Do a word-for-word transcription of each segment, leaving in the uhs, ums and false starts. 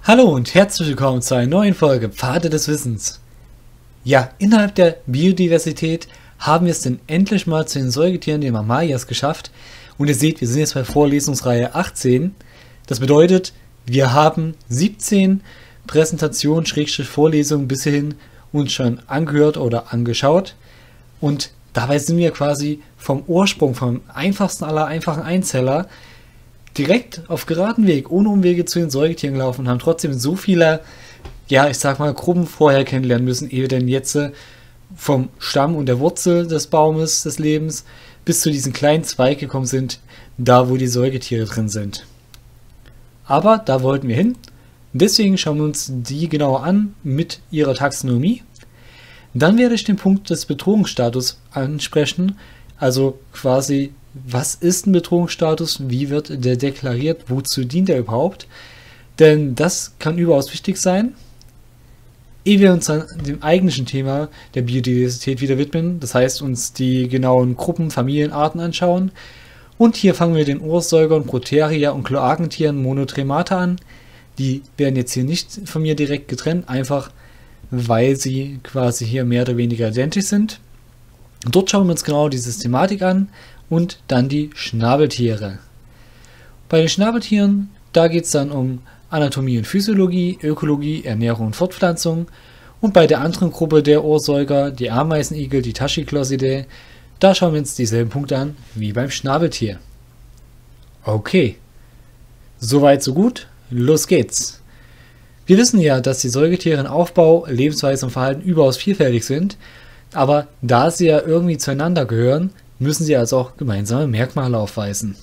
Hallo und herzlich willkommen zu einer neuen Folge Pfade des Wissens. Ja, innerhalb der Biodiversität haben wir es denn endlich mal zu den Säugetieren, den Mamalias, geschafft. Und ihr seht, wir sind jetzt bei Vorlesungsreihe achtzehn. Das bedeutet, wir haben siebzehn Präsentationen, Schrägstrich Vorlesungen bis hierhin uns schon angehört oder angeschaut. Und dabei sind wir quasi vom Ursprung, vom einfachsten aller einfachen Einzeller, direkt auf geraden Weg, ohne Umwege zu den Säugetieren gelaufen und haben trotzdem so viele, ja, ich sag mal, Gruppen vorher kennenlernen müssen, ehe wir denn jetzt vom Stamm und der Wurzel des Baumes des Lebens bis zu diesem kleinen Zweig gekommen sind, da wo die Säugetiere drin sind. Aber da wollten wir hin. Deswegen schauen wir uns die genauer an mit ihrer Taxonomie. Dann werde ich den Punkt des Bedrohungsstatus ansprechen, also quasi, was ist ein Bedrohungsstatus, wie wird der deklariert, wozu dient er überhaupt, denn das kann überaus wichtig sein. Ehe wir uns dann dem eigentlichen Thema der Biodiversität wieder widmen, das heißt uns die genauen Gruppen, Familien, Arten anschauen. Und hier fangen wir den Ursäugern, Proteria und Kloakentieren Monotremata an. Die werden jetzt hier nicht von mir direkt getrennt, einfach weil sie quasi hier mehr oder weniger identisch sind. Dort schauen wir uns genau die Systematik an und dann die Schnabeltiere. Bei den Schnabeltieren, da geht es dann um Anatomie und Physiologie, Ökologie, Ernährung und Fortpflanzung. Und bei der anderen Gruppe der Ursäuger, die Ameisenigel, die Tachyclosidae, da schauen wir uns dieselben Punkte an wie beim Schnabeltier. Okay, soweit so gut, los geht's. Wir wissen ja, dass die Säugetiere in Aufbau, Lebensweise und Verhalten überaus vielfältig sind, aber da sie ja irgendwie zueinander gehören, müssen sie also auch gemeinsame Merkmale aufweisen.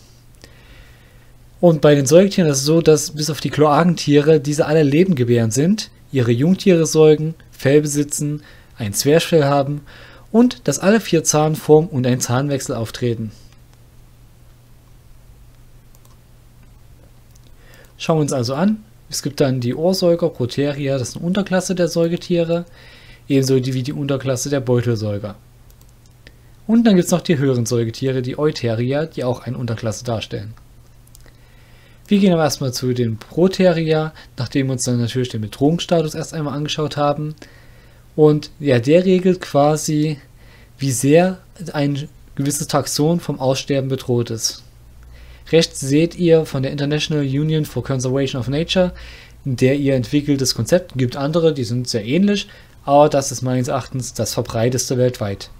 Und bei den Säugetieren ist es so, dass bis auf die Kloakentiere diese alle lebendgebärend sind, ihre Jungtiere säugen, Fell besitzen, ein Zwerchfell haben und dass alle vier Zahnformen und ein Zahnwechsel auftreten. Schauen wir uns also an. Es gibt dann die Ursäuger, Proteria, das ist eine Unterklasse der Säugetiere, ebenso wie die Unterklasse der Beutelsäuger. Und dann gibt es noch die höheren Säugetiere, die Euteria, die auch eine Unterklasse darstellen. Wir gehen aber erstmal zu den Proteria, nachdem wir uns dann natürlich den Bedrohungsstatus erst einmal angeschaut haben. Und ja, der regelt quasi, wie sehr ein gewisses Taxon vom Aussterben bedroht ist. Rechts seht ihr von der International Union for Conservation of Nature, der ihr entwickeltes Konzept. Es gibt andere, die sind sehr ähnlich, aber das ist meines Erachtens das verbreiteste weltweit.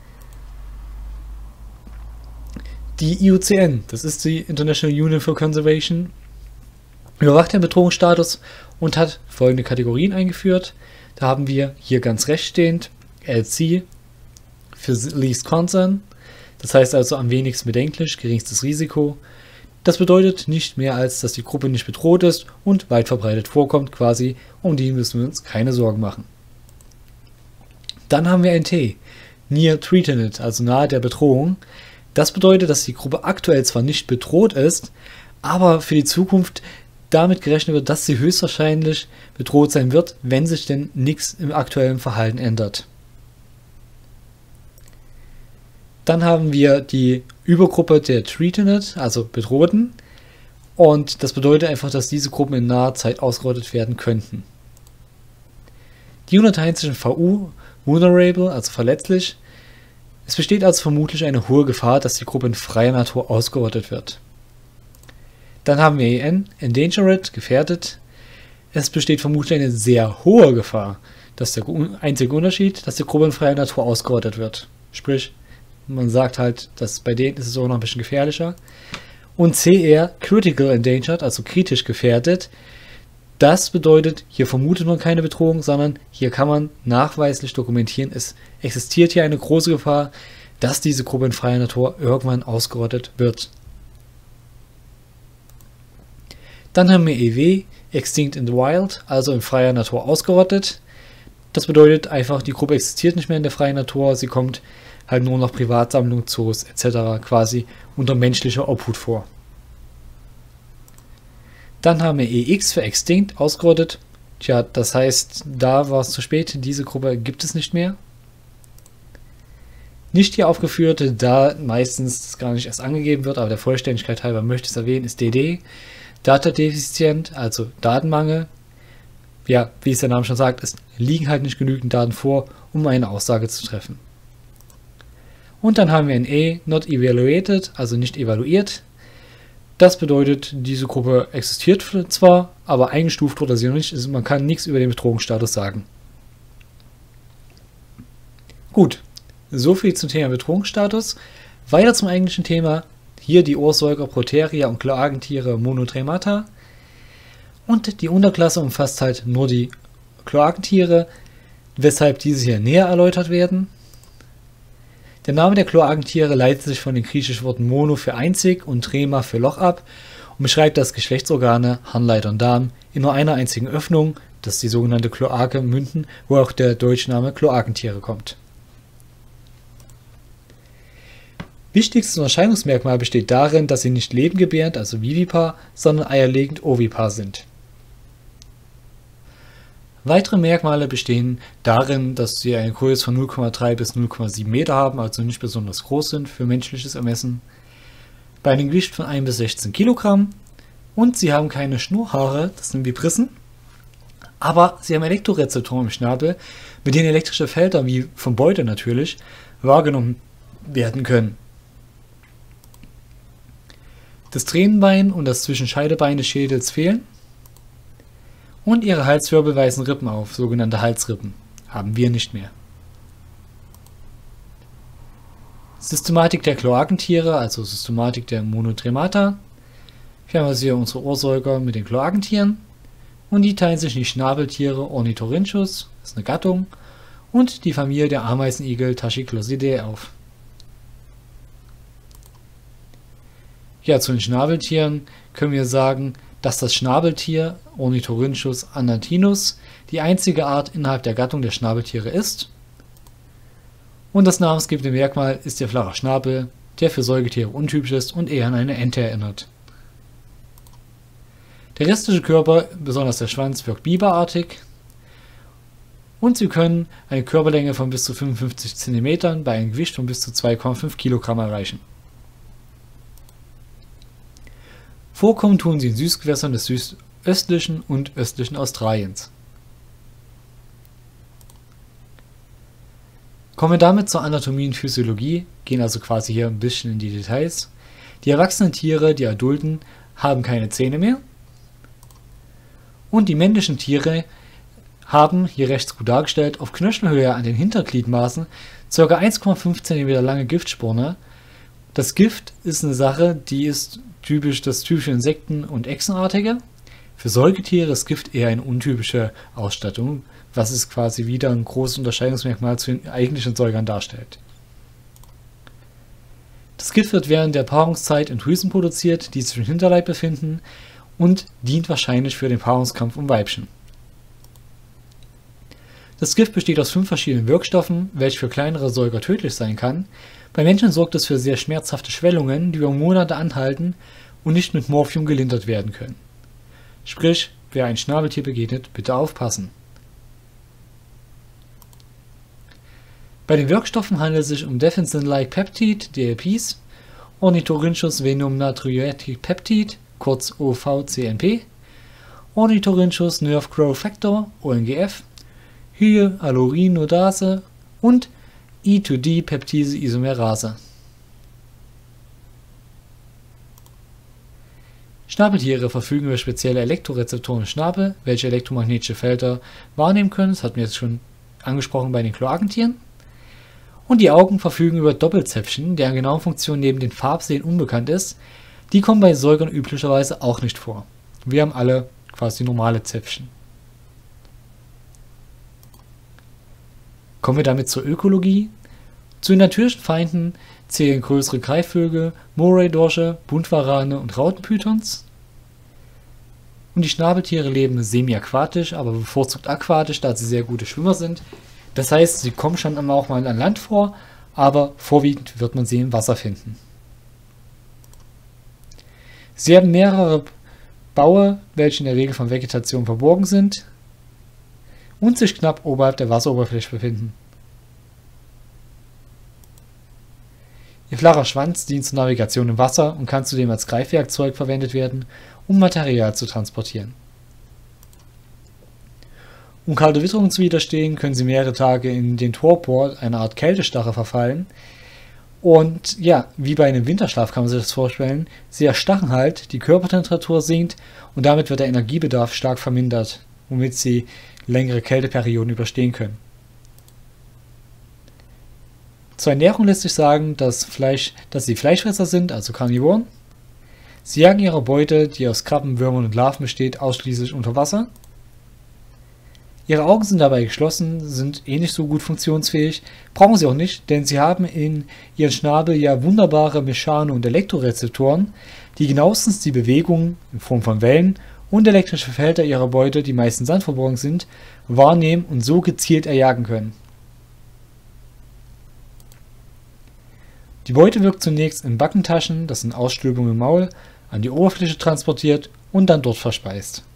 Die I U C N, das ist die International Union for Conservation, überwacht den Bedrohungsstatus und hat folgende Kategorien eingeführt. Da haben wir hier ganz rechts stehend L C für Least Concern, das heißt also am wenigsten bedenklich, geringstes Risiko. Das bedeutet nicht mehr als, dass die Gruppe nicht bedroht ist und weit verbreitet vorkommt quasi, um die müssen wir uns keine Sorgen machen. Dann haben wir N T, Near Threatened, also nahe der Bedrohung. Das bedeutet, dass die Gruppe aktuell zwar nicht bedroht ist, aber für die Zukunft damit gerechnet wird, dass sie höchstwahrscheinlich bedroht sein wird, wenn sich denn nichts im aktuellen Verhalten ändert. Dann haben wir die Übergruppe der Threatened, also Bedrohten, und das bedeutet einfach, dass diese Gruppen in naher Zeit ausgerottet werden könnten. Die unterteilen sich in V U, Vulnerable, also verletzlich. Es besteht also vermutlich eine hohe Gefahr, dass die Gruppe in freier Natur ausgerottet wird. Dann haben wir E N, Endangered, gefährdet. Es besteht vermutlich eine sehr hohe Gefahr, dass der einzige Unterschied, dass die Gruppe in freier Natur ausgerottet wird. Sprich, man sagt halt, dass bei denen ist es auch noch ein bisschen gefährlicher. Und C R, Critical Endangered, also kritisch gefährdet. Das bedeutet, hier vermutet man keine Bedrohung, sondern hier kann man nachweislich dokumentieren, es existiert hier eine große Gefahr, dass diese Gruppe in freier Natur irgendwann ausgerottet wird. Dann haben wir E W, Extinct in the Wild, also in freier Natur ausgerottet. Das bedeutet einfach, die Gruppe existiert nicht mehr in der freien Natur, sie kommt halt nur noch Privatsammlungen, Zoos et cetera quasi unter menschlicher Obhut vor. Dann haben wir E X für Extinct, ausgerottet. Tja, das heißt, da war es zu spät, diese Gruppe gibt es nicht mehr. Nicht hier aufgeführt, da meistens das gar nicht erst angegeben wird, aber der Vollständigkeit halber möchte ich es erwähnen, ist D D. Data Deficient, also Datenmangel. ja, wie es der Name schon sagt, es liegen halt nicht genügend Daten vor, um eine Aussage zu treffen. Und dann haben wir ein A, not evaluated, also nicht evaluiert. Das bedeutet, diese Gruppe existiert zwar, aber eingestuft wurde sie noch nicht. Also man kann nichts über den Bedrohungsstatus sagen. Gut, so viel zum Thema Bedrohungsstatus. Weiter zum eigentlichen Thema. Hier die Ursäuger Proteria und Kloakentiere Monotremata. Und die Unterklasse umfasst halt nur die Kloakentiere, weshalb diese hier näher erläutert werden. Der Name der Kloakentiere leitet sich von den griechischen Worten Mono für einzig und Trema für Loch ab und beschreibt, dass Geschlechtsorgane, Harnleiter und Darm in nur einer einzigen Öffnung, das ist die sogenannte Kloake, münden, wo auch der deutsche Name Kloakentiere kommt. Wichtigstes Unterscheidungsmerkmal besteht darin, dass sie nicht lebendgebärend, also vivipar, sondern eierlegend ovipar sind. Weitere Merkmale bestehen darin, dass sie eine Größe von null Komma drei bis null Komma sieben Meter haben, also nicht besonders groß sind für menschliches Ermessen, bei einem Gewicht von ein bis sechzehn Kilogramm und sie haben keine Schnurrhaare, das sind Vibrissen, aber sie haben Elektrorezeptoren im Schnabel, mit denen elektrische Felder, wie vom Beute natürlich, wahrgenommen werden können. Das Tränenbein und das Zwischenscheidebein des Schädels fehlen. Und ihre Halswirbel weisen Rippen auf, sogenannte Halsrippen. Haben wir nicht mehr. Systematik der Kloakentiere, also Systematik der Monotremata. Wir haben also hier unsere Ursäuger mit den Kloakentieren. Und die teilen sich in die Schnabeltiere Ornithorhynchus, das ist eine Gattung, und die Familie der Ameisenigel Tachyclosidae auf. Ja, zu den Schnabeltieren können wir sagen, dass das Schnabeltier Ornithorhynchus anatinus die einzige Art innerhalb der Gattung der Schnabeltiere ist. Und das namensgebende Merkmal ist der flache Schnabel, der für Säugetiere untypisch ist und eher an eine Ente erinnert. Der restliche Körper, besonders der Schwanz, wirkt biberartig und sie können eine Körperlänge von bis zu fünfundfünfzig Zentimetern bei einem Gewicht von bis zu zwei Komma fünf Kilogramm erreichen. Vorkommen tun sie in Süßgewässern des südöstlichen und östlichen Australiens. Kommen wir damit zur Anatomie und Physiologie, gehen also quasi hier ein bisschen in die Details. Die erwachsenen Tiere, die Adulten, haben keine Zähne mehr. Und die männlichen Tiere haben, hier rechts gut dargestellt, auf Knöchelhöhe an den Hintergliedmaßen ca. eins Komma fünf Zentimeter lange Giftsporne. Das Gift ist eine Sache, die ist typisch das typische Insekten- und Echsenartige. Für Säugetiere ist Gift eher eine untypische Ausstattung, was es quasi wieder ein großes Unterscheidungsmerkmal zu den eigentlichen Säugern darstellt. Das Gift wird während der Paarungszeit in Drüsen produziert, die sich im Hinterleib befinden und dient wahrscheinlich für den Paarungskampf um Weibchen. Das Gift besteht aus fünf verschiedenen Wirkstoffen, welche für kleinere Säuger tödlich sein kann. Bei Menschen sorgt es für sehr schmerzhafte Schwellungen, die über Monate anhalten und nicht mit Morphium gelindert werden können. Sprich, wer ein Schnabeltier begegnet, bitte aufpassen. Bei den Wirkstoffen handelt es sich um Defensin-like Peptid, D L Ps, Ornithorhynchus venom natriuretic Peptid, kurz O V C N P, Ornithorhynchus Nerve Growth Factor, O N G F, Hyaluronidase und E zwei D Peptise Isomerase. Schnabeltiere verfügen über spezielle Elektrorezeptoren im Schnabel, welche elektromagnetische Felder wahrnehmen können. Das hatten wir jetzt schon angesprochen bei den Kloakentieren. Und die Augen verfügen über Doppelzäpfchen, deren genaue Funktion neben den Farbsehen unbekannt ist. Die kommen bei Säugern üblicherweise auch nicht vor. Wir haben alle quasi normale Zäpfchen. Kommen wir damit zur Ökologie. Zu den natürlichen Feinden zählen größere Greifvögel, Moray-Dorsche, Buntwarane und Rautenpythons. Und die Schnabeltiere leben semi-aquatisch, aber bevorzugt aquatisch, da sie sehr gute Schwimmer sind. Das heißt, sie kommen schon auch mal an Land vor, aber vorwiegend wird man sie im Wasser finden. Sie haben mehrere Baue, welche in der Regel von Vegetation verborgen sind und sich knapp oberhalb der Wasseroberfläche befinden. Ihr flacher Schwanz dient zur Navigation im Wasser und kann zudem als Greifwerkzeug verwendet werden, um Material zu transportieren. Um kalte Witterung zu widerstehen, können sie mehrere Tage in den Torpor, eine Art Kältestarre, verfallen. Und ja, wie bei einem Winterschlaf kann man sich das vorstellen, sie erstarren halt, die Körpertemperatur sinkt und damit wird der Energiebedarf stark vermindert, womit sie längere Kälteperioden überstehen können. Zur Ernährung lässt sich sagen, dass, Fleisch, dass sie Fleischfresser sind, also Karnivoren. Sie jagen ihre Beute, die aus Krabben, Würmern und Larven besteht, ausschließlich unter Wasser. Ihre Augen sind dabei geschlossen, sind eh nicht so gut funktionsfähig, brauchen sie auch nicht, denn sie haben in ihren Schnabel ja wunderbare Mechano- und Elektrorezeptoren, die genauestens die Bewegungen in Form von Wellen und elektrische Felder ihrer Beute, die meist in Sand verborgen sind, wahrnehmen und so gezielt erjagen können. Die Beute wirkt zunächst in Backentaschen, das sind Ausstülpungen im Maul, an die Oberfläche transportiert und dann dort verspeist.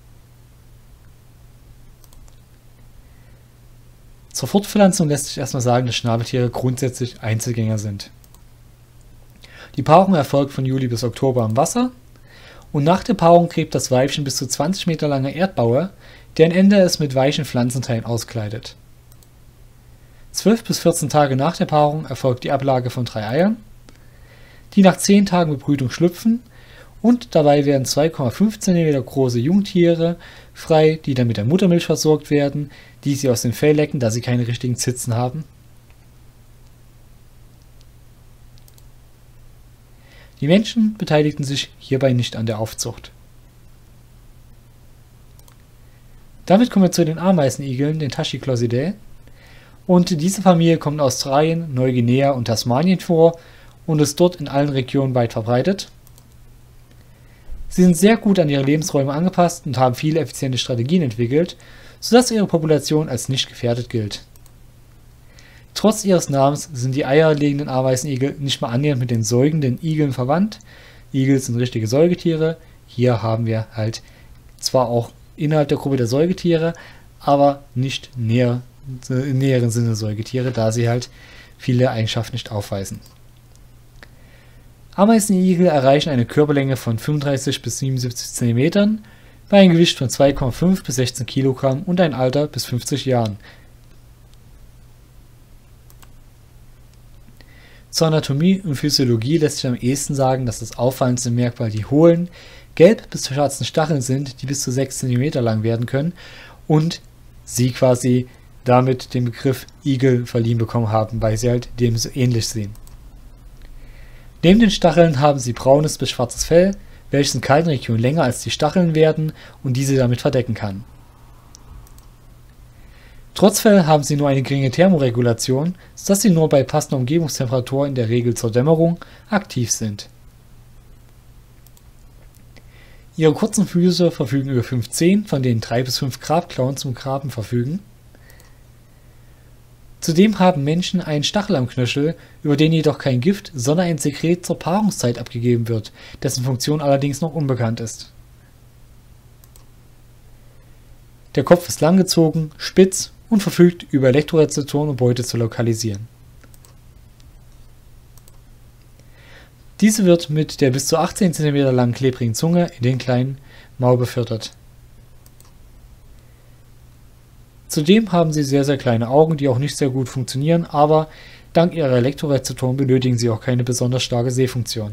Zur Fortpflanzung lässt sich erstmal sagen, dass Schnabeltiere grundsätzlich Einzelgänger sind. Die Paarung erfolgt von Juli bis Oktober im Wasser und nach der Paarung gräbt das Weibchen bis zu zwanzig Meter lange Erdbaue, deren Ende es mit weichen Pflanzenteilen auskleidet. zwölf bis vierzehn Tage nach der Paarung erfolgt die Ablage von drei Eiern, die nach zehn Tagen Bebrütung schlüpfen und dabei werden zwei Komma fünf Zentimeter große Jungtiere frei, die dann mit der Muttermilch versorgt werden, die sie aus dem Fell lecken, da sie keine richtigen Zitzen haben. Die Menschen beteiligten sich hierbei nicht an der Aufzucht. Damit kommen wir zu den Ameisenigeln, den Tachyclosidae. Und diese Familie kommt in Australien, Neuguinea und Tasmanien vor und ist dort in allen Regionen weit verbreitet. Sie sind sehr gut an ihre Lebensräume angepasst und haben viele effiziente Strategien entwickelt, sodass ihre Population als nicht gefährdet gilt. Trotz ihres Namens sind die eierlegenden Ameisenigel nicht mal annähernd mit den säugenden Igeln verwandt. Igel sind richtige Säugetiere. Hier haben wir halt zwar auch innerhalb der Gruppe der Säugetiere, aber nicht näher, im näheren Sinne Säugetiere, da sie halt viele Eigenschaften nicht aufweisen. Ameisenigel erreichen eine Körperlänge von fünfunddreißig bis siebenundsiebzig Zentimetern, bei einem Gewicht von zwei Komma fünf bis sechzehn Kilogramm und ein Alter bis fünfzig Jahren. Zur Anatomie und Physiologie lässt sich am ehesten sagen, dass das auffallendste Merkmal die hohlen, gelb bis schwarzen Stacheln sind, die bis zu sechs Zentimeter lang werden können und sie quasi damit den Begriff Igel verliehen bekommen haben, weil sie halt dem so ähnlich sehen. Neben den Stacheln haben sie braunes bis schwarzes Fell, welches in kalten Regionen länger als die Stacheln werden und diese damit verdecken kann. Trotz Fell haben sie nur eine geringe Thermoregulation, sodass sie nur bei passender Umgebungstemperatur in der Regel zur Dämmerung aktiv sind. Ihre kurzen Füße verfügen über fünf Zehen, von denen drei bis fünf Grabklauen zum Graben verfügen. Zudem haben Menschen einen Stachel am Knöchel, über den jedoch kein Gift, sondern ein Sekret zur Paarungszeit abgegeben wird, dessen Funktion allerdings noch unbekannt ist. Der Kopf ist langgezogen, spitz und verfügt über Elektrorezeptoren, um Beute zu lokalisieren. Diese wird mit der bis zu achtzehn Zentimeter langen klebrigen Zunge in den kleinen Maul befördert. Zudem haben sie sehr, sehr kleine Augen, die auch nicht sehr gut funktionieren, aber dank ihrer Elektrorezeptoren benötigen sie auch keine besonders starke Sehfunktion.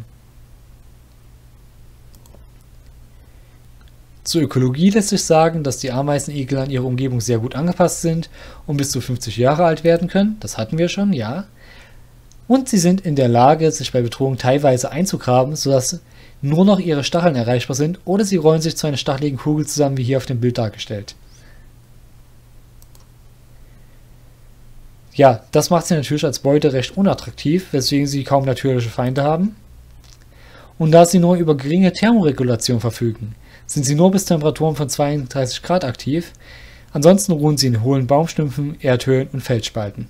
Zur Ökologie lässt sich sagen, dass die Ameisenigel an ihre Umgebung sehr gut angepasst sind und bis zu fünfzig Jahre alt werden können. Das hatten wir schon, ja. Und sie sind in der Lage, sich bei Bedrohung teilweise einzugraben, sodass nur noch ihre Stacheln erreichbar sind, oder sie rollen sich zu einer stacheligen Kugel zusammen, wie hier auf dem Bild dargestellt. Ja, das macht sie natürlich als Beute recht unattraktiv, weswegen sie kaum natürliche Feinde haben. Und da sie nur über geringe Thermoregulation verfügen, sind sie nur bis Temperaturen von zweiunddreißig Grad aktiv, ansonsten ruhen sie in hohlen Baumstümpfen, Erdhöhlen und Felsspalten.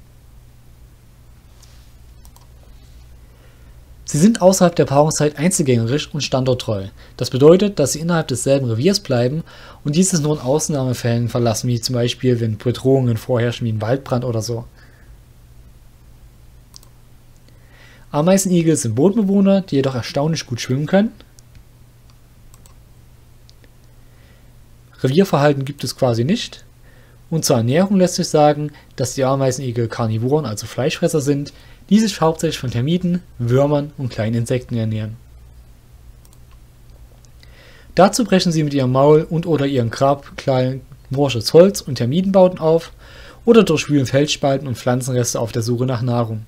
Sie sind außerhalb der Paarungszeit einzelgängerisch und standorttreu. Das bedeutet, dass sie innerhalb desselben Reviers bleiben und dieses nur in Ausnahmefällen verlassen, wie zum Beispiel, wenn Bedrohungen vorherrschen wie ein Waldbrand oder so. Ameisenigel sind Bodenbewohner, die jedoch erstaunlich gut schwimmen können. Revierverhalten gibt es quasi nicht. Und zur Ernährung lässt sich sagen, dass die Ameisenigel Karnivoren, also Fleischfresser sind, die sich hauptsächlich von Termiten, Würmern und kleinen Insekten ernähren. Dazu brechen sie mit ihrem Maul und oder ihrem Grab klein morsches Holz und Termitenbauten auf oder durchwühlen Felsspalten und Pflanzenreste auf der Suche nach Nahrung.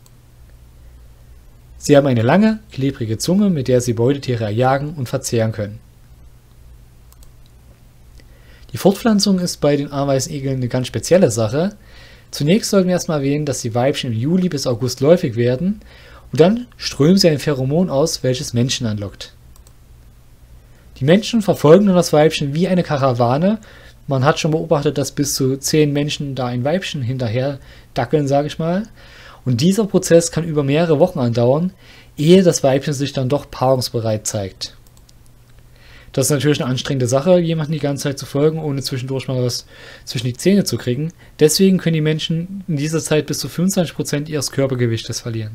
Sie haben eine lange, klebrige Zunge, mit der sie Beutetiere erjagen und verzehren können. Die Fortpflanzung ist bei den Ameisenigeln eine ganz spezielle Sache. Zunächst sollten wir erstmal erwähnen, dass die Weibchen im Juli bis August läufig werden und dann strömen sie ein Pheromon aus, welches Menschen anlockt. Die Menschen verfolgen dann das Weibchen wie eine Karawane. Man hat schon beobachtet, dass bis zu zehn Menschen da ein Weibchen hinterher dackeln, sage ich mal. Und dieser Prozess kann über mehrere Wochen andauern, ehe das Weibchen sich dann doch paarungsbereit zeigt. Das ist natürlich eine anstrengende Sache, jemanden die ganze Zeit zu folgen, ohne zwischendurch mal was zwischen die Zähne zu kriegen. Deswegen können die Menschen in dieser Zeit bis zu fünfundzwanzig Prozent ihres Körpergewichtes verlieren.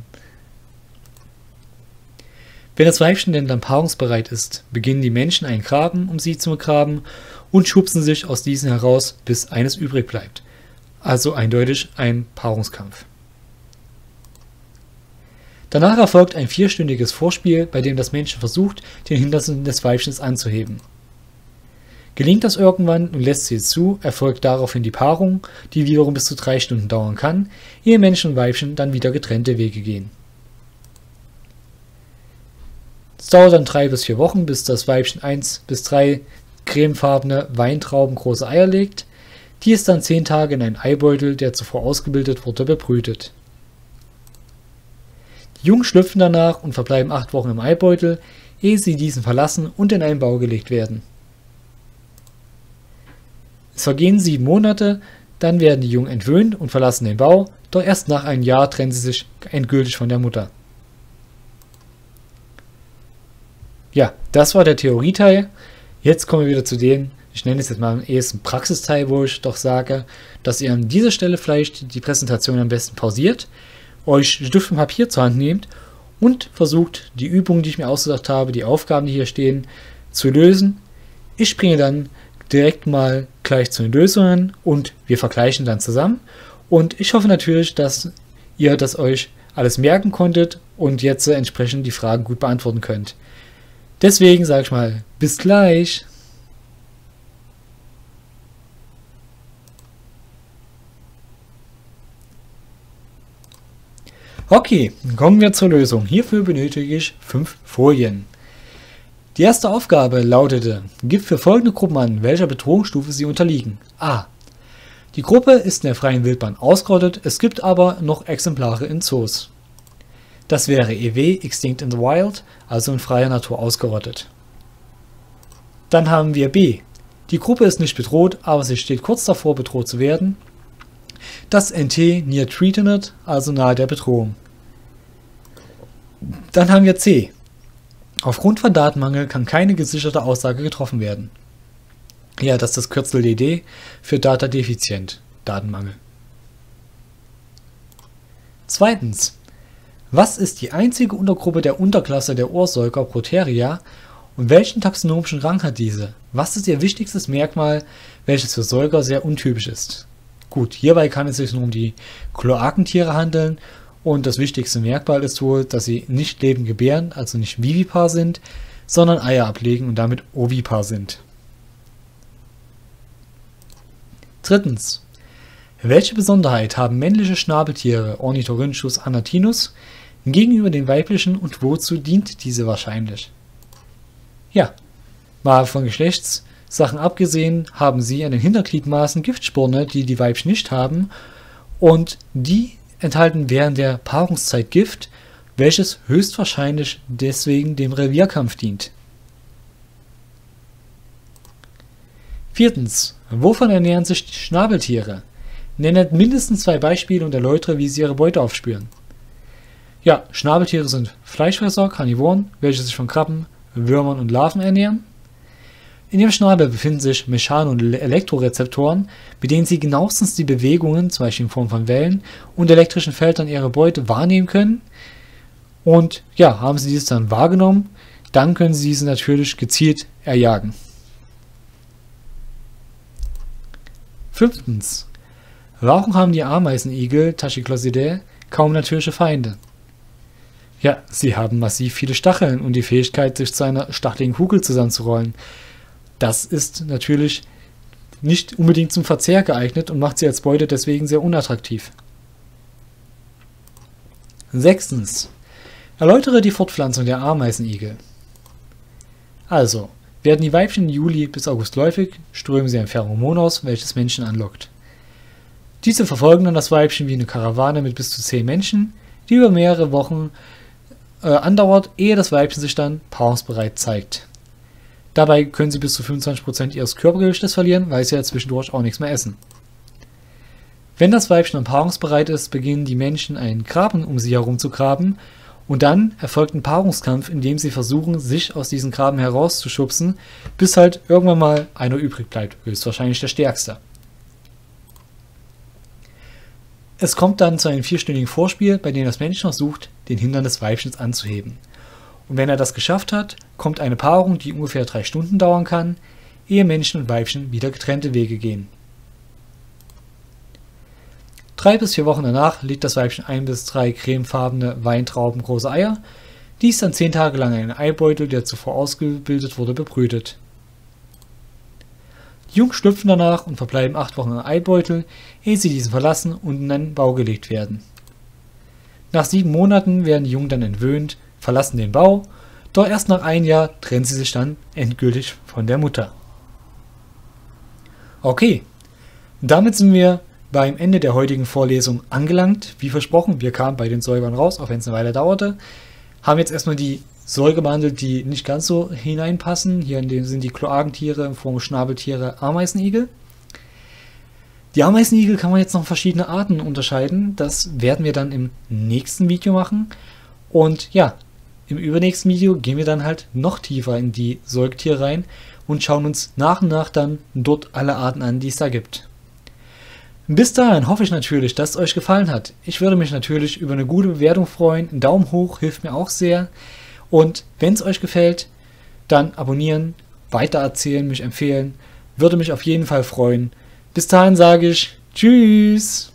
Wenn das Weibchen denn dann paarungsbereit ist, beginnen die Menschen einen Graben, um sie zu begraben, und schubsen sich aus diesen heraus, bis eines übrig bleibt. Also eindeutig ein Paarungskampf. Danach erfolgt ein vierstündiges Vorspiel, bei dem das Männchen versucht, den Hintersten des Weibchens anzuheben. Gelingt das irgendwann und lässt sie es zu, erfolgt daraufhin die Paarung, die wiederum bis zu drei Stunden dauern kann, ehe Männchen und Weibchen dann wieder getrennte Wege gehen. Es dauert dann drei bis vier Wochen, bis das Weibchen eins bis drei cremefarbene, weintraubengroße Eier legt, die es dann zehn Tage in einen Eibeutel, der zuvor ausgebildet wurde, bebrütet. Die Jungen schlüpfen danach und verbleiben acht Wochen im Eibeutel, ehe sie diesen verlassen und in einen Bau gelegt werden. Es vergehen sieben Monate, dann werden die Jungen entwöhnt und verlassen den Bau, doch erst nach einem Jahr trennen sie sich endgültig von der Mutter. Ja, das war der Theorieteil. Jetzt kommen wir wieder zu dem, ich nenne es jetzt mal am ehesten Praxisteil, wo ich doch sage, dass ihr an dieser Stelle vielleicht die Präsentation am besten pausiert, euch Stift und Papier zur Hand nehmt und versucht, die Übungen, die ich mir ausgedacht habe, die Aufgaben, die hier stehen, zu lösen. Ich springe dann direkt mal gleich zu den Lösungen und wir vergleichen dann zusammen. Und ich hoffe natürlich, dass ihr das euch alles merken konntet und jetzt entsprechend die Fragen gut beantworten könnt. Deswegen sage ich mal, bis gleich. Okay, kommen wir zur Lösung. Hierfür benötige ich fünf Folien. Die erste Aufgabe lautete, gib für folgende Gruppen an, welcher Bedrohungsstufe sie unterliegen. A. Die Gruppe ist in der freien Wildbahn ausgerottet, es gibt aber noch Exemplare in Zoos. Das wäre E W, Extinct in the Wild, also in freier Natur ausgerottet. Dann haben wir B. Die Gruppe ist nicht bedroht, aber sie steht kurz davor, bedroht zu werden. Das N T Near Threatened, also nahe der Bedrohung. Dann haben wir C. Aufgrund von Datenmangel kann keine gesicherte Aussage getroffen werden. Ja, das ist das Kürzel D D für Data Defizient, Datenmangel. Zweitens. Was ist die einzige Untergruppe der Unterklasse der Ohrsäuger Proteria und welchen taxonomischen Rang hat diese? Was ist ihr wichtigstes Merkmal, welches für Säuger sehr untypisch ist? Gut, hierbei kann es sich nur um die Kloakentiere handeln und das wichtigste Merkmal ist wohl, dass sie nicht lebend gebären, also nicht vivipar sind, sondern Eier ablegen und damit ovipar sind. Drittens. Welche Besonderheit haben männliche Schnabeltiere Ornithorhynchus anatinus gegenüber den weiblichen und wozu dient diese wahrscheinlich? Ja, mal von Geschlechtssachen abgesehen, haben sie an den Hintergliedmaßen Giftsporne, die die Weibchen nicht haben, und die enthalten während der Paarungszeit Gift, welches höchstwahrscheinlich deswegen dem Revierkampf dient. Viertens. Wovon ernähren sich die Schnabeltiere? Nennt mindestens zwei Beispiele und erläutere, wie sie ihre Beute aufspüren. Ja, Schnabeltiere sind Fleischfresser, Karnivoren, welche sich von Krabben, Würmern und Larven ernähren. In ihrem Schnabel befinden sich Mechano- und Elektrorezeptoren, mit denen sie genauestens die Bewegungen, zum Beispiel in Form von Wellen und elektrischen Feldern ihrer Beute wahrnehmen können. Und ja, haben sie dies dann wahrgenommen, dann können sie diese natürlich gezielt erjagen. Fünftens. Warum haben die Ameisenigel Tachyclosidae kaum natürliche Feinde? Ja, sie haben massiv viele Stacheln und die Fähigkeit, sich zu einer stacheligen Kugel zusammenzurollen. Das ist natürlich nicht unbedingt zum Verzehr geeignet und macht sie als Beute deswegen sehr unattraktiv. Sechstens. Erläutere die Fortpflanzung der Ameisenigel. Also, werden die Weibchen Juli bis August läufig, strömen sie ein Pheromon aus, welches Menschen anlockt. Diese verfolgen dann das Weibchen wie eine Karawane mit bis zu zehn Menschen, die über mehrere Wochen äh, andauert, ehe das Weibchen sich dann paarungsbereit zeigt. Dabei können sie bis zu fünfundzwanzig Prozent ihres Körpergewichtes verlieren, weil sie ja zwischendurch auch nichts mehr essen. Wenn das Weibchen dann paarungsbereit ist, beginnen die Männchen einen Graben um sie herum zu graben und dann erfolgt ein Paarungskampf, in dem sie versuchen, sich aus diesem Graben herauszuschubsen, bis halt irgendwann mal einer übrig bleibt, höchstwahrscheinlich der Stärkste. Es kommt dann zu einem vierstündigen Vorspiel, bei dem das Männchen versucht, den Hintern des Weibchens anzuheben. Und wenn er das geschafft hat, kommt eine Paarung, die ungefähr drei Stunden dauern kann, ehe Männchen und Weibchen wieder getrennte Wege gehen. Drei bis vier Wochen danach legt das Weibchen ein bis drei cremefarbene Weintraubengroße Eier, die es dann zehn Tage lang in einen Eibeutel, der zuvor ausgebildet wurde, bebrütet. Die Jungen schlüpfen danach und verbleiben acht Wochen im Eibeutel, ehe sie diesen verlassen und in einen Bau gelegt werden. Nach sieben Monaten werden die Jungen dann entwöhnt, verlassen den Bau, doch erst nach einem Jahr trennen sie sich dann endgültig von der Mutter. Okay, damit sind wir beim Ende der heutigen Vorlesung angelangt. Wie versprochen, wir kamen bei den Säugern raus, auch wenn es eine Weile dauerte. Haben jetzt erstmal die Säuger behandelt, die nicht ganz so hineinpassen. Hier in dem sind die Kloakentiere in Form Schnabeltiere, Ameisenigel. Die Ameisenigel kann man jetzt noch in verschiedene Arten unterscheiden. Das werden wir dann im nächsten Video machen. Und ja, im übernächsten Video gehen wir dann halt noch tiefer in die Säugetiere rein und schauen uns nach und nach dann dort alle Arten an, die es da gibt. Bis dahin hoffe ich natürlich, dass es euch gefallen hat. Ich würde mich natürlich über eine gute Bewertung freuen. Ein Daumen hoch hilft mir auch sehr. Und wenn es euch gefällt, dann abonnieren, weitererzählen, mich empfehlen. Würde mich auf jeden Fall freuen. Bis dahin sage ich Tschüss.